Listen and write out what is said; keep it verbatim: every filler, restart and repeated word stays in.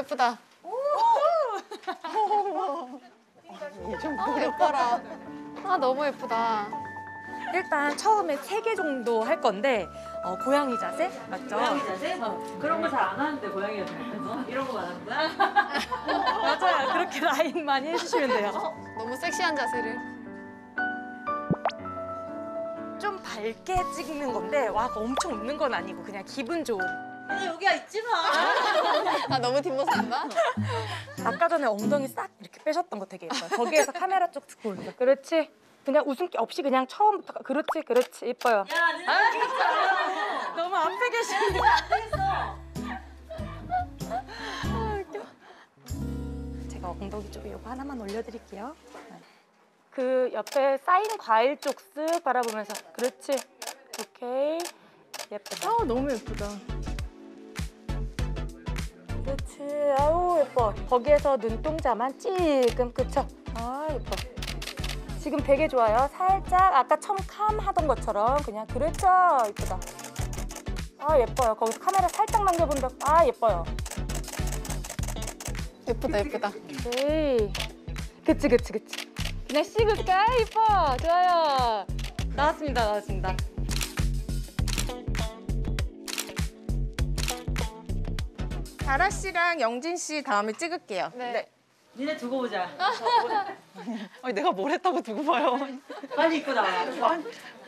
예쁘다. 좀 예뻐라. 아 너무 예쁘다. 일단 처음에 세 개 정도 할 건데 어, 고양이 자세 맞죠? 고양이 자세? 어. 그런 거 잘 안 하는데 고양이 자세 어? 이런 거 말하는 거야? 맞아요. 그렇게 라인 많이 해주시면 돼요. 너무 섹시한 자세를. 좀 밝게 찍는 건데 와 엄청 웃는 건 아니고 그냥 기분 좋은. 그냥 여기가 있지 마. 아 너무 뒷모습인가? 아까 전에 엉덩이 싹 이렇게 빼셨던 거 되게 예뻐요. 거기에서 카메라 쪽 듣고 올려. 그렇지. 그냥 웃음기 없이 그냥 처음부터 그렇지 그렇지 예뻐요. 야, 너는 여기 있잖아. 너무 앞에 계시는데. 안 되겠어. 제가 엉덩이 쪽에 이거 하나만 올려드릴게요. 그 옆에 쌓인 과일 쪽 쓱 바라보면서 그렇지. 오케이. 예쁘다. 아 너무 예쁘다. 그렇지. 아우 예뻐. 거기에서 눈동자만 찔끔 그쵸? 아 예뻐. 지금 되게 좋아요. 살짝 아까 처음 캄 하던 것처럼 그냥 그렇죠. 예쁘다. 아 예뻐요. 거기서 카메라 살짝 넘겨본다. 아 예뻐요. 예쁘다 예쁘다. 오케이. 그치 그치 그치. 그냥 씹을까? 예뻐. 좋아요. 나왔습니다. 나왔습니다. 다라 씨랑 영진 씨 다음에 찍을게요. 네. 니네 두고 보자. 아니 내가 뭘 했다고 두고 봐요. 빨리 입고 나와.